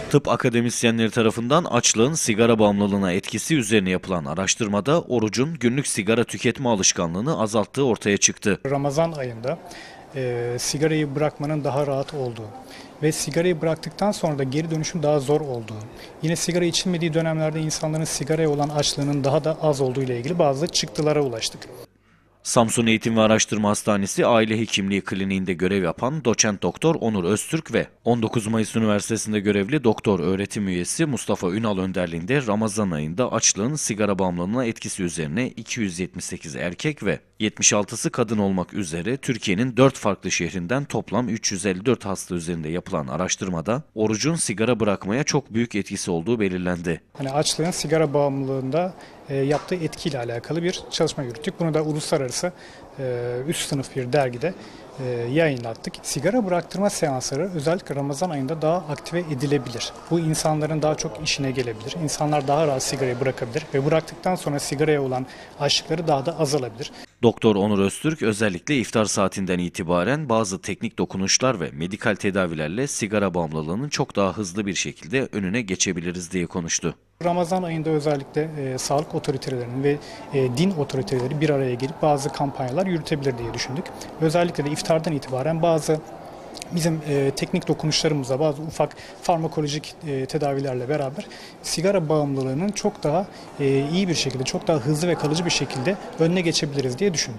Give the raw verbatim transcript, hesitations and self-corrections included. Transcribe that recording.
Tıp akademisyenleri tarafından açlığın sigara bağımlılığına etkisi üzerine yapılan araştırmada orucun günlük sigara tüketme alışkanlığını azalttığı ortaya çıktı. Ramazan ayında e, sigarayı bırakmanın daha rahat olduğu ve sigarayı bıraktıktan sonra da geri dönüşün daha zor olduğu, yine sigara içilmediği dönemlerde insanların sigaraya olan açlığının daha da az olduğu ile ilgili bazı çıktılara ulaştık. Samsun Eğitim ve Araştırma Hastanesi Aile Hekimliği Kliniğinde görev yapan doçent doktor Onur Öztürk ve on dokuz Mayıs Üniversitesi'nde görevli doktor öğretim üyesi Mustafa Ünal önderliğinde Ramazan ayında açlığın sigara bağımlılığına etkisi üzerine iki yüz yetmiş sekiz erkek ve yetmiş altısı kadın olmak üzere Türkiye'nin dört farklı şehrinden toplam üç yüz elli dört hasta üzerinde yapılan araştırmada orucun sigara bırakmaya çok büyük etkisi olduğu belirlendi. Hani açlığın sigara bağımlılığında e, yaptığı etkiyle alakalı bir çalışma yürüttük. Bunu da uluslararası e, üst sınıf bir dergide e, yayınlattık. Sigara bıraktırma seansları özellikle Ramazan ayında daha aktive edilebilir. Bu insanların daha çok işine gelebilir. İnsanlar daha rahat sigarayı bırakabilir ve bıraktıktan sonra sigaraya olan açlıkları daha da azalabilir. Doktor Onur Öztürk özellikle iftar saatinden itibaren bazı teknik dokunuşlar ve medikal tedavilerle sigara bağımlılığının çok daha hızlı bir şekilde önüne geçebiliriz diye konuştu. Ramazan ayında özellikle e, sağlık otoritelerinin ve e, din otoriteleri bir araya gelip bazı kampanyalar yürütebilir diye düşündük. Özellikle de iftardan itibaren bazı bizim e, teknik dokunuşlarımızla, bazı ufak farmakolojik e, tedavilerle beraber sigara bağımlılığının çok daha e, iyi bir şekilde, çok daha hızlı ve kalıcı bir şekilde önüne geçebiliriz diye düşündük.